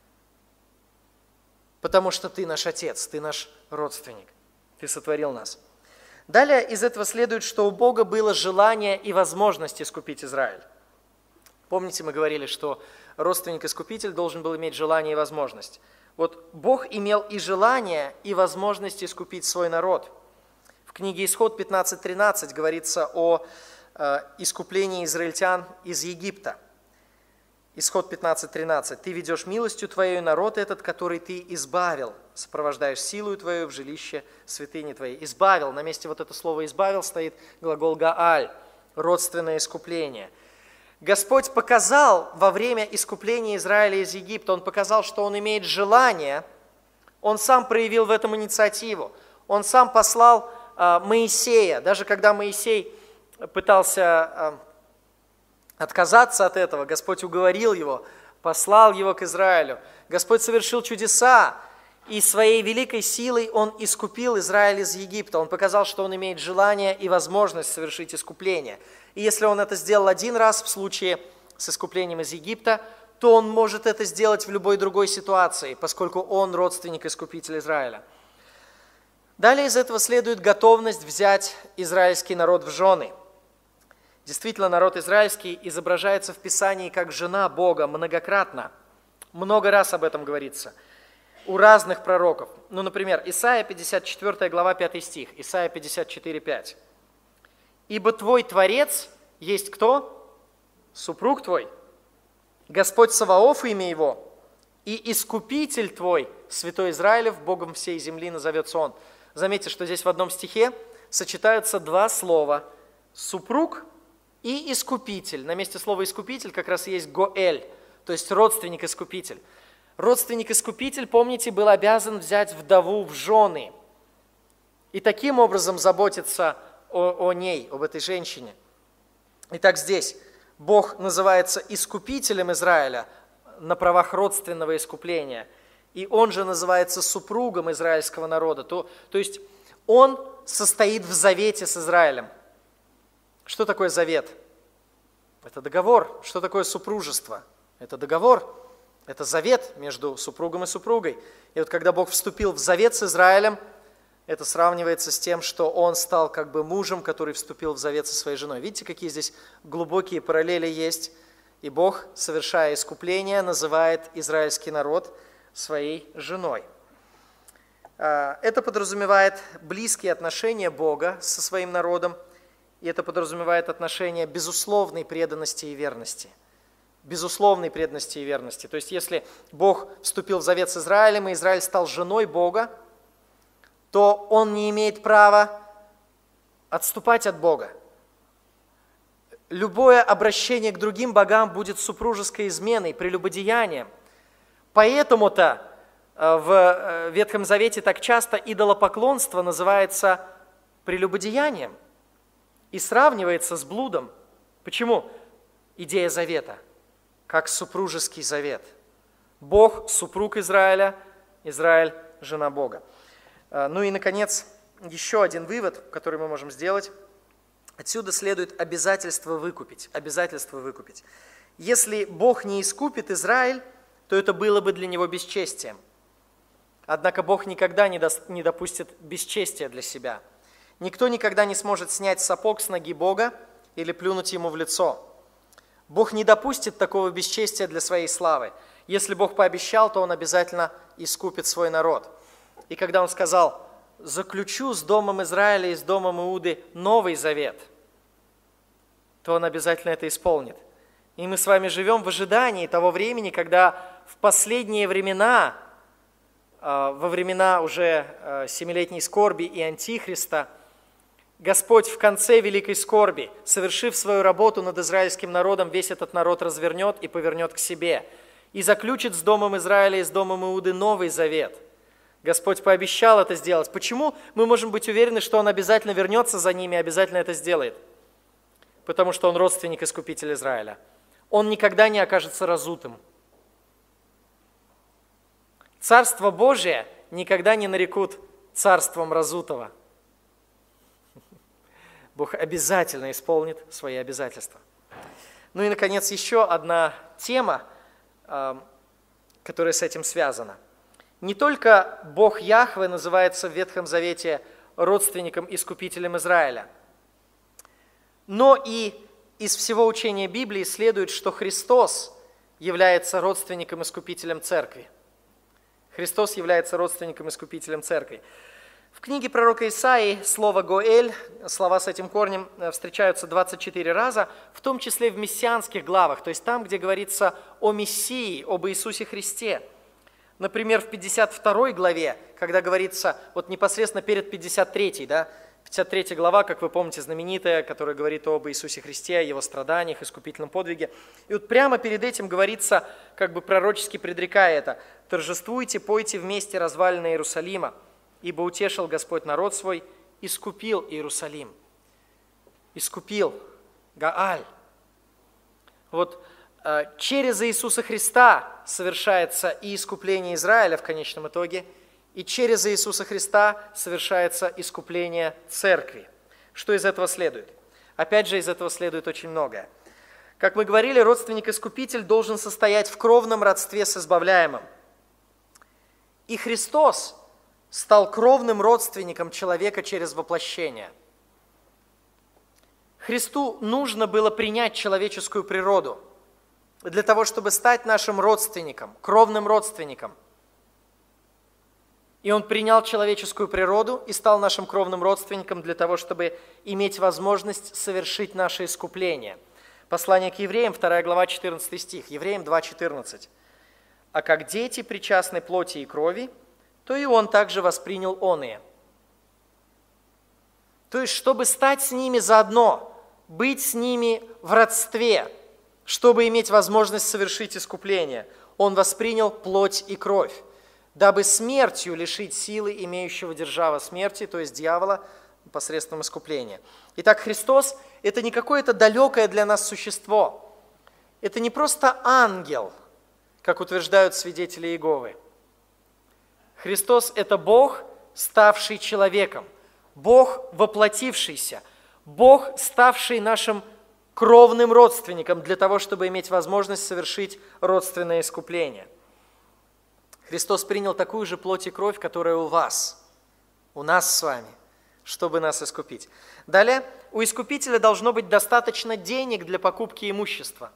потому что ты наш отец, ты наш родственник, ты сотворил нас. Далее из этого следует, что у Бога было желание и возможность искупить Израиль. Помните, мы говорили, что родственник-искупитель должен был иметь желание и возможность. Вот Бог имел и желание, и возможность искупить свой народ. В книге Исход 15:13 говорится о искуплении израильтян из Египта. Исход 15:13. «Ты ведешь милостью Твоей народ этот, который Ты избавил, сопровождаешь силою Твою в жилище святыни Твоей». Избавил, на месте вот это слово «избавил» стоит глагол «гааль», родственное искупление. Господь показал во время искупления Израиля из Египта, Он показал, что Он имеет желание, Он сам проявил в этом инициативу, Он сам послал Моисея, даже когда Моисей пытался отказаться от этого, Господь уговорил его, послал его к Израилю. Господь совершил чудеса, и своей великой силой Он искупил Израиль из Египта. Он показал, что Он имеет желание и возможность совершить искупление. И если Он это сделал один раз в случае с искуплением из Египта, то Он может это сделать в любой другой ситуации, поскольку Он родственник-искупитель Израиля. Далее из этого следует готовность взять израильский народ в жены. Действительно, народ израильский изображается в Писании как жена Бога многократно. Много раз об этом говорится. У разных пророков. Ну, например, Исаия 54 глава 5 стих. Исаия 54:5. «Ибо твой Творец есть кто? Супруг твой. Господь Саваоф имя его. И Искупитель твой, Святой Израилев, Богом всей земли назовется он». Заметьте, что здесь в одном стихе сочетаются два слова «супруг» и «искупитель». На месте слова «искупитель» как раз и есть «гоэль», то есть родственник-искупитель. Родственник-искупитель, помните, был обязан взять вдову в жены и таким образом заботиться о ней, об этой женщине. Итак, здесь Бог называется искупителем Израиля на правах родственного искупления, и Он же называется супругом израильского народа. То есть Он состоит в завете с Израилем. Что такое завет? Это договор. Что такое супружество? Это договор. Это завет между супругом и супругой. И вот когда Бог вступил в завет с Израилем, это сравнивается с тем, что он стал как бы мужем, который вступил в завет со своей женой. Видите, какие здесь глубокие параллели есть? И Бог, совершая искупление, называет израильский народ своей женой. Это подразумевает близкие отношения Бога со своим народом, и это подразумевает отношения безусловной преданности и верности. Безусловной преданности и верности. То есть, если Бог вступил в завет с Израилем, и Израиль стал женой Бога, то он не имеет права отступать от Бога. Любое обращение к другим богам будет супружеской изменой, прелюбодеянием. Поэтому-то в Ветхом Завете так часто идолопоклонство называется прелюбодеянием и сравнивается с блудом. Почему? Идея завета, как супружеский завет. Бог – супруг Израиля, Израиль – жена Бога. Ну и, наконец, еще один вывод, который мы можем сделать. Отсюда следует обязательство выкупить. Обязательство выкупить. Если Бог не искупит Израиль, то это было бы для него бесчестием. Однако Бог никогда не допустит бесчестия для себя. Никто никогда не сможет снять сапог с ноги Бога или плюнуть ему в лицо. Бог не допустит такого бесчестия для своей славы. Если Бог пообещал, то Он обязательно искупит свой народ. И когда Он сказал: «Заключу с домом Израиля и с домом Иуды новый завет», то Он обязательно это исполнит. И мы с вами живем в ожидании того времени, когда в последние времена, во времена уже семилетней скорби и Антихриста, Господь в конце великой скорби, совершив свою работу над израильским народом, весь этот народ развернет и повернет к себе, и заключит с домом Израиля и с домом Иуды новый завет. Господь пообещал это сделать. Почему мы можем быть уверены, что Он обязательно вернется за ними и обязательно это сделает? Потому что Он родственник Искупителя Израиля. Он никогда не окажется разутым. Царство Божие никогда не нарекут царством разутого. Бог обязательно исполнит свои обязательства. Ну и, наконец, еще одна тема, которая с этим связана. Не только Бог Яхве называется в Ветхом Завете родственником, искупителем Израиля, но и из всего учения Библии следует, что Христос является родственником, искупителем Церкви. Христос является родственником, искупителем Церкви. В книге пророка Исаии слово «Гоэль», слова с этим корнем, встречаются 24 раза, в том числе в мессианских главах, то есть там, где говорится о Мессии, об Иисусе Христе. Например, в 52 главе, когда говорится, вот непосредственно перед 53, да, 53 глава, как вы помните, знаменитая, которая говорит об Иисусе Христе, о Его страданиях, искупительном подвиге. И вот прямо перед этим говорится, как бы пророчески предрекая это: «Торжествуйте, пойте вместе развалины Иерусалима, ибо утешил Господь народ свой, искупил Иерусалим». Искупил, Гааль. Вот через Иисуса Христа совершается и искупление Израиля в конечном итоге, и через Иисуса Христа совершается искупление Церкви. Что из этого следует? Опять же, из этого следует очень многое. Как мы говорили, родственник-искупитель должен состоять в кровном родстве с избавляемым. И Христос стал кровным родственником человека через воплощение. Христу нужно было принять человеческую природу для того, чтобы стать нашим родственником, кровным родственником. И Он принял человеческую природу и стал нашим кровным родственником для того, чтобы иметь возможность совершить наше искупление. Послание к Евреям, 2 глава, 14 стих, Евреям 2:14. «А как дети причастны плоти и крови, то и Он также воспринял оные». То есть, чтобы стать с ними заодно, быть с ними в родстве, чтобы иметь возможность совершить искупление, Он воспринял плоть и кровь, дабы смертью лишить силы имеющего держава смерти, то есть дьявола, посредством искупления. Итак, Христос – это не какое-то далекое для нас существо. Это не просто ангел, как утверждают свидетели Иеговы. Христос – это Бог, ставший человеком, Бог, воплотившийся, Бог, ставший нашим кровным родственникам для того, чтобы иметь возможность совершить родственное искупление. Христос принял такую же плоть и кровь, которая у вас, у нас с вами, чтобы нас искупить. Далее, у искупителя должно быть достаточно денег для покупки имущества.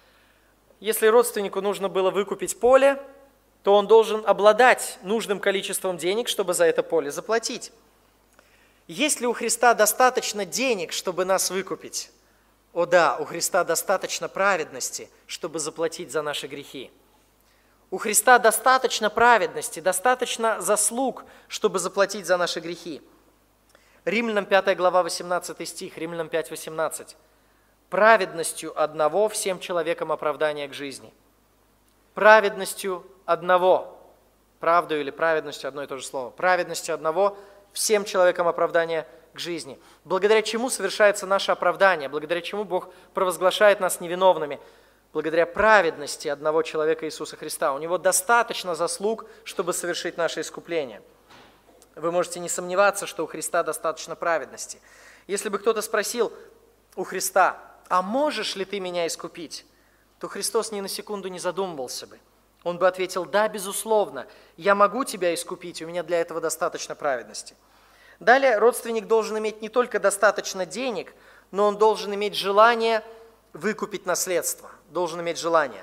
Если родственнику нужно было выкупить поле, то он должен обладать нужным количеством денег, чтобы за это поле заплатить. Есть ли у Христа достаточно денег, чтобы нас выкупить? О да, у Христа достаточно праведности, чтобы заплатить за наши грехи. У Христа достаточно праведности, достаточно заслуг, чтобы заплатить за наши грехи. Римлянам 5 глава 18 стих, Римлянам 5, 18. «Праведностью одного всем человекам оправдание к жизни». Праведностью одного, правду или праведностью одно и то же слово, праведностью одного всем человекам оправдание к жизни. Благодаря чему совершается наше оправдание, благодаря чему Бог провозглашает нас невиновными? Благодаря праведности одного человека Иисуса Христа. У Него достаточно заслуг, чтобы совершить наше искупление. Вы можете не сомневаться, что у Христа достаточно праведности. Если бы кто-то спросил у Христа, а можешь ли ты меня искупить? То Христос ни на секунду не задумывался бы. Он бы ответил, да, безусловно, я могу тебя искупить, у меня для этого достаточно праведности. Далее, родственник должен иметь не только достаточно денег, но он должен иметь желание выкупить наследство, должен иметь желание.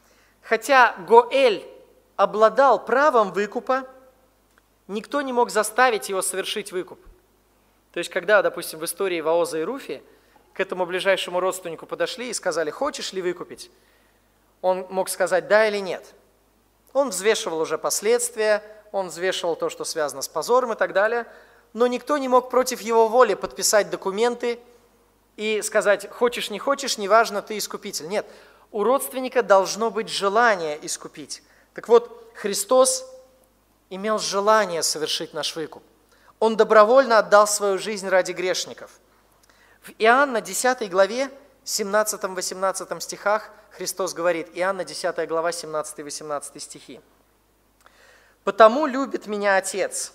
Хотя Гоэль обладал правом выкупа, никто не мог заставить его совершить выкуп. То есть, когда, допустим, в истории Вооза и Руфи к этому ближайшему родственнику подошли и сказали, хочешь ли выкупить? Он мог сказать да или нет. Он взвешивал уже последствия, он взвешивал то, что связано с позором и так далее, но никто не мог против его воли подписать документы и сказать, хочешь, не хочешь, неважно, ты искупитель. Нет, у родственника должно быть желание искупить. Так вот, Христос имел желание совершить наш выкуп. Он добровольно отдал свою жизнь ради грешников. В Иоанна 10 главе, 17-18 стихах Христос говорит, Иоанна 10 глава, 17-18 стихи. «Потому любит меня Отец,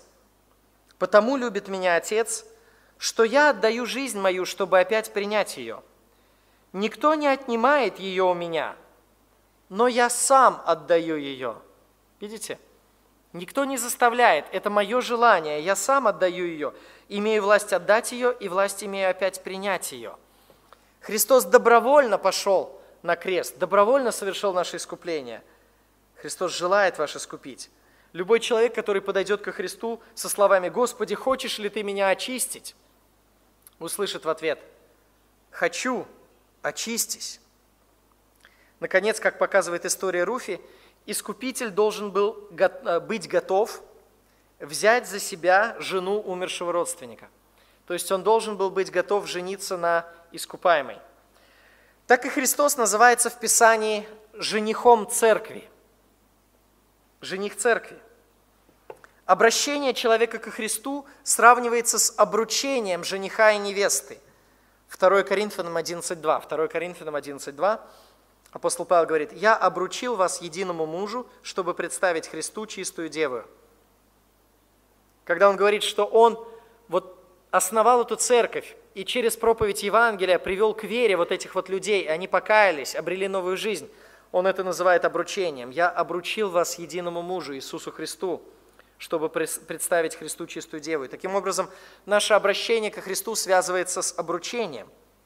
что я отдаю жизнь мою, чтобы опять принять ее. Никто не отнимает ее у меня, но я сам отдаю ее». Видите? Никто не заставляет, это мое желание, я сам отдаю ее, имею власть отдать ее и власть имею опять принять ее. Христос добровольно пошел на крест, добровольно совершил наше искупление. Христос желает вас искупить. Любой человек, который подойдет ко Христу со словами «Господи, хочешь ли ты меня очистить?», услышит в ответ «Хочу, очистись». Наконец, как показывает история Руфи, искупитель должен был быть готов взять за себя жену умершего родственника. То есть он должен был быть готов жениться на искупаемой. Так и Христос называется в Писании женихом церкви. Жених церкви. Обращение человека ко Христу сравнивается с обручением жениха и невесты. 2 Коринфянам 11:2. 2 Коринфянам 11:2. Апостол Павел говорит, «Я обручил вас единому мужу, чтобы представить Христу чистую деву». Когда он говорит, что он основал эту церковь и через проповедь Евангелия привел к вере вот этих вот людей, они покаялись, обрели новую жизнь, он это называет обручением. «Я обручил вас единому мужу, Иисусу Христу, чтобы представить Христу чистую деву». И таким образом, наше обращение ко Христу связывается с обручением.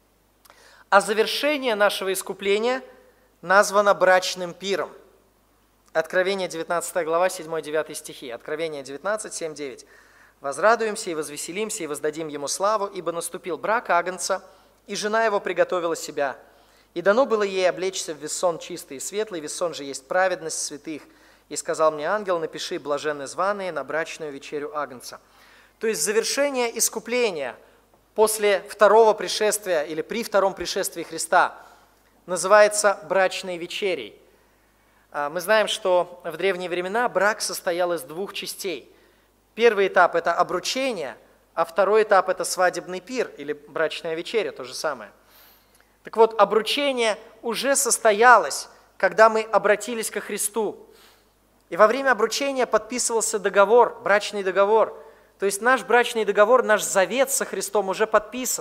А завершение нашего искупления названо брачным пиром. Откровение 19 глава, 7-9 стихи. Откровение 19, 7-9. «Возрадуемся и возвеселимся, и воздадим Ему славу, ибо наступил брак Агнца, и жена Его приготовила себя. И дано было ей облечься в вессон чистый и светлый, вессон же есть праведность святых. И сказал мне ангел, напиши, блаженны званые на брачную вечерю Агнца». То есть завершение искупления после второго пришествия или при втором пришествии Христа называется брачной вечерей. Мы знаем, что в древние времена брак состоял из двух частей. Первый этап – это обручение, а второй этап – это свадебный пир или брачная вечеря, то же самое. Так вот, обручение уже состоялось, когда мы обратились ко Христу. И во время обручения подписывался договор, брачный договор. То есть наш брачный договор, наш завет со Христом уже подписан.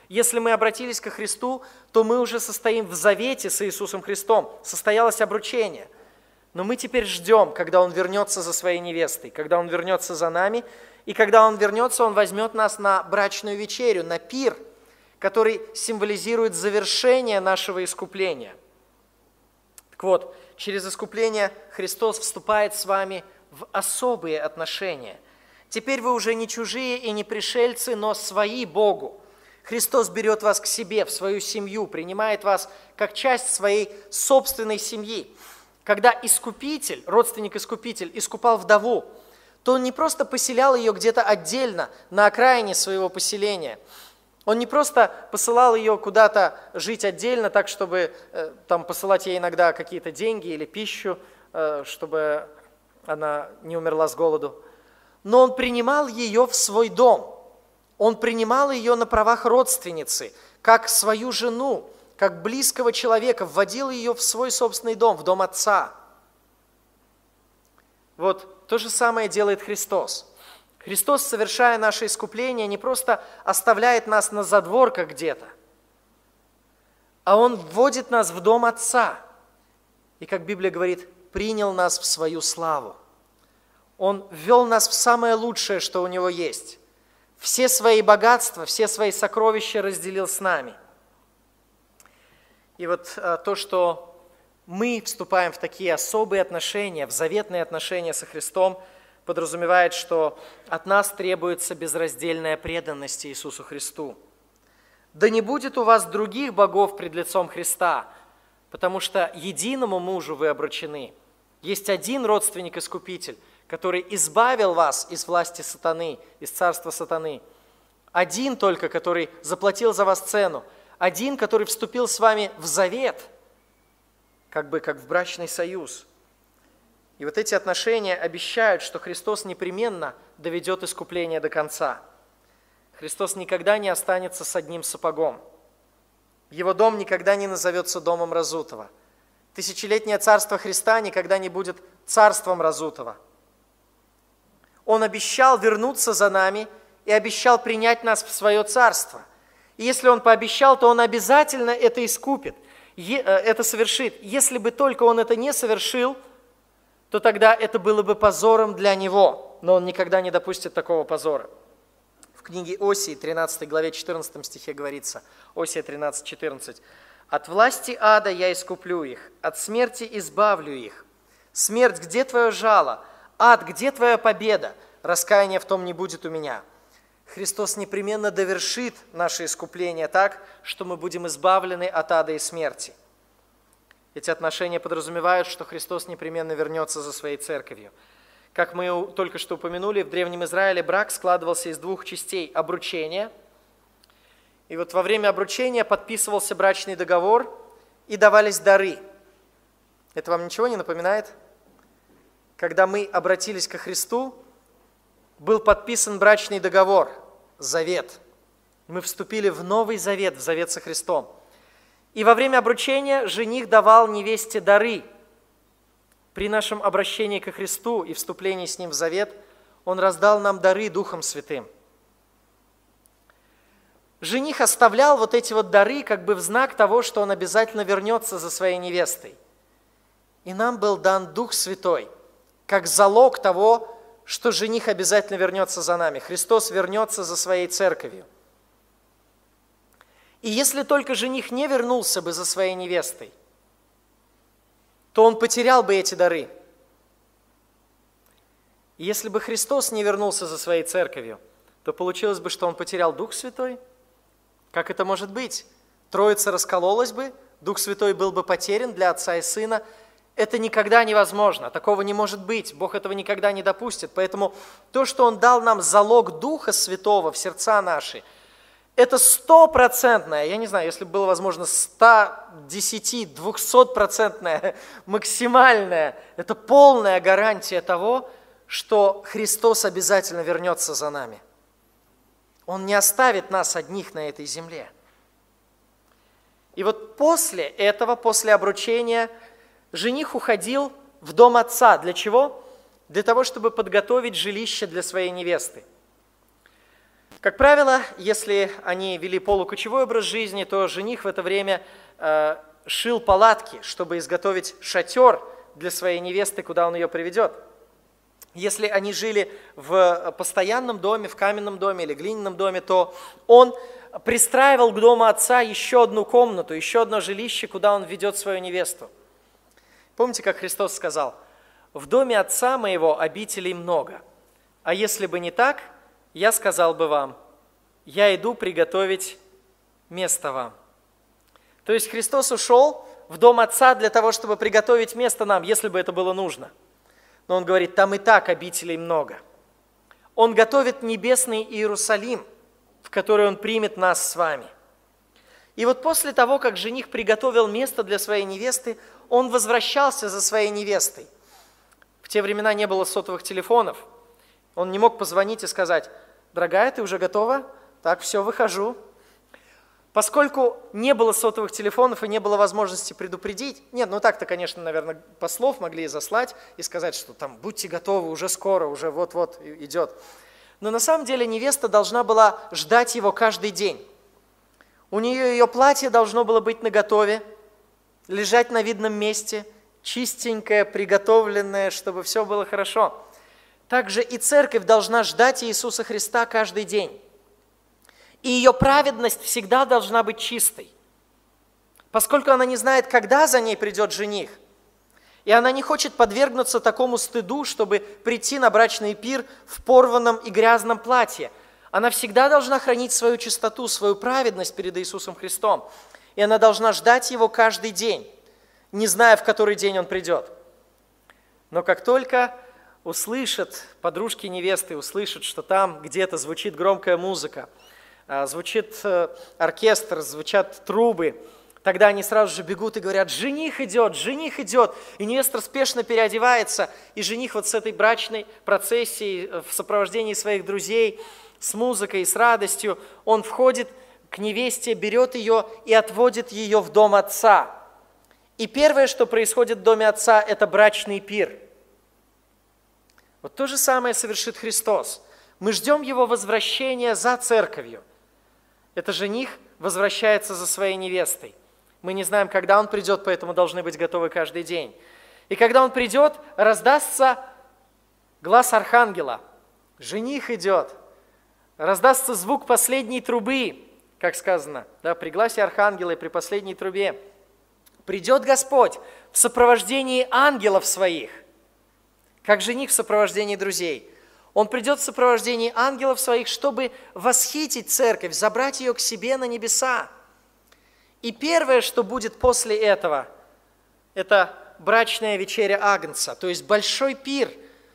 Если мы обратились ко Христу, то мы уже состоим в завете с Иисусом Христом, состоялось обручение. Но мы теперь ждем, когда Он вернется за своей невестой, когда Он вернется за нами, и когда Он вернется, Он возьмет нас на брачную вечерю, на пир, который символизирует завершение нашего искупления. Так вот, через искупление Христос вступает с вами в особые отношения. Теперь вы уже не чужие и не пришельцы, но свои Богу. Христос берет вас к себе, в свою семью, принимает вас как часть своей собственной семьи. Когда искупитель, родственник-искупитель, искупал вдову, то он не просто поселял ее где-то отдельно, на окраине своего поселения. Он не просто посылал ее куда-то жить отдельно, так, чтобы там посылать ей иногда какие-то деньги или пищу, чтобы она не умерла с голоду. Но он принимал ее в свой дом. Он принимал ее на правах родственницы, как свою жену, как близкого человека, вводил ее в свой собственный дом, в дом Отца. Вот то же самое делает Христос. Христос, совершая наше искупление, не просто оставляет нас на задворках где-то, а Он вводит нас в дом Отца. И, как Библия говорит, принял нас в свою славу. Он ввел нас в самое лучшее, что у Него есть. Все свои богатства, все свои сокровища разделил с нами. И вот то, что мы вступаем в такие особые отношения, в заветные отношения со Христом, подразумевает, что от нас требуется безраздельная преданность Иисусу Христу. Да не будет у вас других богов пред лицом Христа, потому что единому мужу вы обручены. Есть один родственник-искупитель, который избавил вас из власти сатаны, из царства сатаны. Один только, который заплатил за вас цену. Один, который вступил с вами в завет, как в брачный союз. И вот эти отношения обещают, что Христос непременно доведет искупление до конца. Христос никогда не останется с одним сапогом. Его дом никогда не назовется домом разутого. Тысячелетнее царство Христа никогда не будет царством разутого. Он обещал вернуться за нами и обещал принять нас в свое царство. И если Он пообещал, то Он обязательно это искупит, это совершит. Если бы только Он это не совершил, то тогда это было бы позором для Него. Но Он никогда не допустит такого позора. В книге Осии, 13 главе 14 стихе говорится, Осия 13, 14. «От власти ада я искуплю их, от смерти избавлю их. Смерть, где твое жало? Ад, где твоя победа? Раскаяния в том не будет у меня». Христос непременно довершит наше искупление так, что мы будем избавлены от ада и смерти. Эти отношения подразумевают, что Христос непременно вернется за своей церковью. Как мы только что упомянули, в Древнем Израиле брак складывался из двух частей – обручения. И вот во время обручения подписывался брачный договор и давались дары. Это вам ничего не напоминает? Когда мы обратились ко Христу, был подписан брачный договор, завет. Мы вступили в новый завет, в завет со Христом. И во время обручения жених давал невесте дары. При нашем обращении ко Христу и вступлении с Ним в завет Он раздал нам дары Духом Святым. Жених оставлял вот эти вот дары как бы в знак того, что он обязательно вернется за своей невестой. И нам был дан Дух Святой, как залог того, что жених обязательно вернется за нами. Христос вернется за своей церковью. И если только жених не вернулся бы за своей невестой, то он потерял бы эти дары. И если бы Христос не вернулся за своей церковью, то получилось бы, что он потерял Дух Святой. Как это может быть? Троица раскололась бы, Дух Святой был бы потерян для Отца и Сына. Это никогда невозможно, такого не может быть, Бог этого никогда не допустит. Поэтому то, что Он дал нам залог Духа Святого в сердца наши, это 100%, я не знаю, если бы было возможно 110, 200%, максимальная, это полная гарантия того, что Христос обязательно вернется за нами. Он не оставит нас одних на этой земле. И вот после этого, после обручения, жених уходил в дом отца. Для чего? Для того, чтобы подготовить жилище для своей невесты. Как правило, если они вели полукочевой образ жизни, то жених в это время шил палатки, чтобы изготовить шатер для своей невесты, куда он ее приведет. Если они жили в постоянном доме, в каменном доме или глиняном доме, то он пристраивал к дому отца еще одну комнату, еще одно жилище, куда он ведет свою невесту. Помните, как Христос сказал: «В доме отца моего обителей много, а если бы не так, я сказал бы вам: я иду приготовить место вам». То есть Христос ушел в дом отца для того, чтобы приготовить место нам, если бы это было нужно. Но он говорит, там и так обителей много. Он готовит небесный Иерусалим, в который он примет нас с вами. И вот после того, как жених приготовил место для своей невесты, он возвращался за своей невестой. В те времена не было сотовых телефонов. Он не мог позвонить и сказать: «Дорогая, ты уже готова? Так, все, выхожу». Поскольку не было сотовых телефонов и не было возможности предупредить, нет, ну так-то, конечно, наверное, послов могли заслать и сказать, что там будьте готовы, уже скоро, уже вот-вот идет. Но на самом деле невеста должна была ждать его каждый день. У нее ее платье должно было быть наготове, лежать на видном месте, чистенькое, приготовленное, чтобы все было хорошо. Также и церковь должна ждать Иисуса Христа каждый день. И ее праведность всегда должна быть чистой, поскольку она не знает, когда за ней придет жених. И она не хочет подвергнуться такому стыду, чтобы прийти на брачный пир в порванном и грязном платье. Она всегда должна хранить свою чистоту, свою праведность перед Иисусом Христом. И она должна ждать Его каждый день, не зная, в который день Он придет. Но как только услышат, подружки невесты услышат, что там где-то звучит громкая музыка, звучит оркестр, звучат трубы, тогда они сразу же бегут и говорят: жених идет, жених идет. И невеста спешно переодевается, и жених вот с этой брачной процессией, в сопровождении своих друзей, с музыкой, с радостью, он входит к невесте, берет ее и отводит ее в дом отца. И первое, что происходит в доме отца, это брачный пир. Вот то же самое совершит Христос. Мы ждем Его возвращения за церковью. Это жених возвращается за своей невестой. Мы не знаем, когда он придет, поэтому должны быть готовы каждый день. И когда он придет, раздастся глас архангела. Жених идет. Раздастся звук последней трубы, как сказано, да, при гласе архангела и при последней трубе. Придет Господь в сопровождении ангелов своих, как жених в сопровождении друзей. Он придет в сопровождении ангелов своих, чтобы восхитить церковь, забрать ее к себе на небеса. И первое, что будет после этого, это брачная вечеря Агнца, то есть большой пир,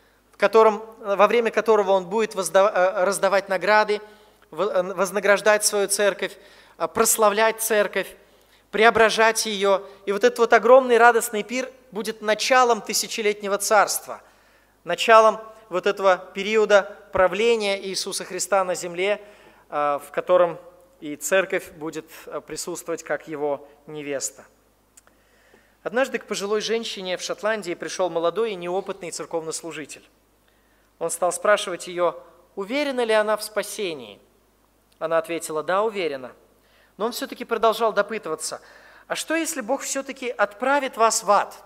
во время которого он будет раздавать награды, вознаграждать свою церковь, прославлять церковь, преображать ее. И вот этот вот огромный радостный пир будет началом тысячелетнего царства, началом вот этого периода правления Иисуса Христа на земле, в котором и церковь будет присутствовать как его невеста. Однажды к пожилой женщине в Шотландии пришел молодой и неопытный церковнослужитель. Он стал спрашивать ее, уверена ли она в спасении. Она ответила: да, уверена. Но он все-таки продолжал допытываться: а что, если Бог все-таки отправит вас в ад?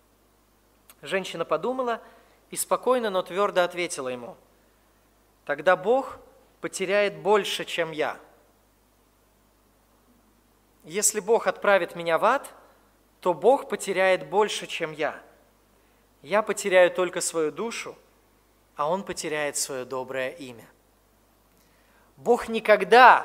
Женщина подумала и спокойно, но твердо ответила ему: тогда Бог потеряет больше, чем я. Если Бог отправит меня в ад, то Бог потеряет больше, чем я. Я потеряю только свою душу, а Он потеряет свое доброе имя. Бог никогда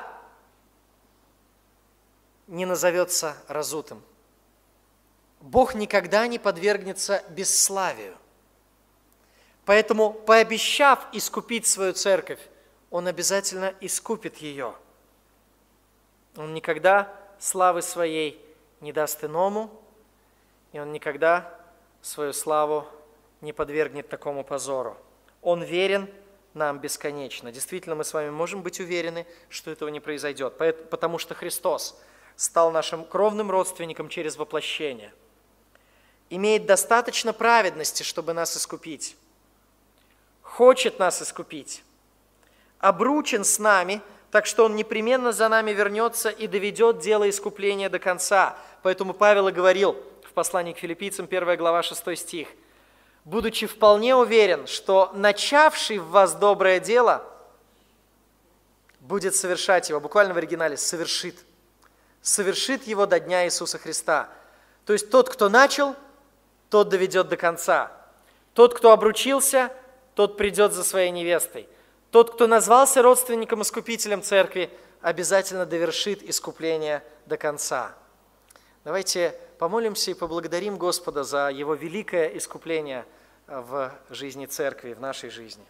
не назовется разутым. Бог никогда не подвергнется бесславию. Поэтому, пообещав искупить свою церковь, Он обязательно искупит ее. Он никогда славы своей не даст иному, и Он никогда свою славу не подвергнет такому позору. Он верен нам бесконечно. Действительно, мы с вами можем быть уверены, что этого не произойдет, потому что Христос стал нашим кровным родственником через воплощение, имеет достаточно праведности, чтобы нас искупить, хочет нас искупить, обручен с нами, так что Он непременно за нами вернется и доведет дело искупления до конца. Поэтому Павел и говорил в послании к Филиппийцам, 1 глава, 6 стих, «Будучи вполне уверен, что начавший в вас доброе дело будет совершать его», буквально в оригинале, совершит его до дня Иисуса Христа. То есть тот, кто начал, тот доведет до конца. Тот, кто обручился, тот придет за своей невестой. Тот, кто назвался родственником-искупителем церкви, обязательно довершит искупление до конца. Давайте помолимся и поблагодарим Господа за Его великое искупление в жизни церкви, в нашей жизни.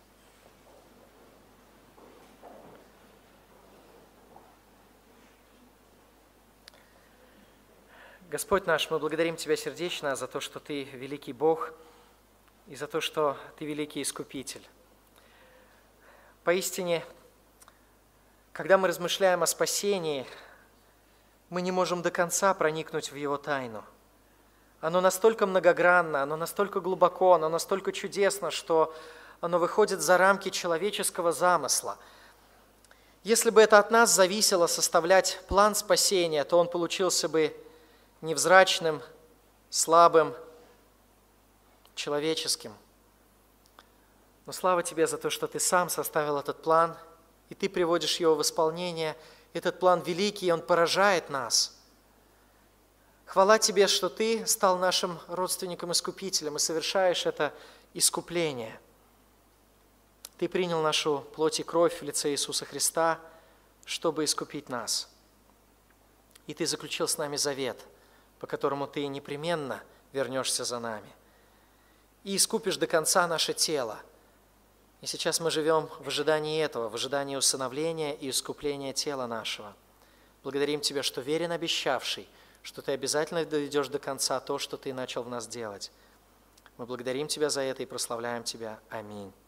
Господь наш, мы благодарим Тебя сердечно за то, что Ты великий Бог, и за то, что Ты великий Искупитель. Поистине, когда мы размышляем о спасении, мы не можем до конца проникнуть в Его тайну. Оно настолько многогранно, оно настолько глубоко, оно настолько чудесно, что оно выходит за рамки человеческого замысла. Если бы это от нас зависело составлять план спасения, то он получился бы невзрачным, слабым, человеческим. Но слава Тебе за то, что Ты сам составил этот план, и Ты приводишь его в исполнение. Этот план великий, и он поражает нас. Хвала Тебе, что Ты стал нашим родственником-искупителем и совершаешь это искупление. Ты принял нашу плоть и кровь в лице Иисуса Христа, чтобы искупить нас. И Ты заключил с нами завет, по которому Ты непременно вернешься за нами. И искупишь до конца наше тело. И сейчас мы живем в ожидании этого, в ожидании усыновления и искупления тела нашего. Благодарим Тебя, что верен обещавший, что Ты обязательно доведешь до конца то, что Ты начал в нас делать. Мы благодарим Тебя за это и прославляем Тебя. Аминь.